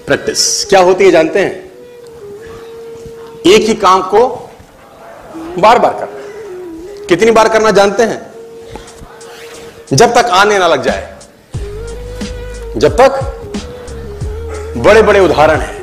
Practice क्या होती है जानते हैं? एक ही काम को बार बार करना। कितनी बार करना जानते हैं? जब तक आने ना लग जाए। जब तक बड़े बड़े उदाहरण हैं,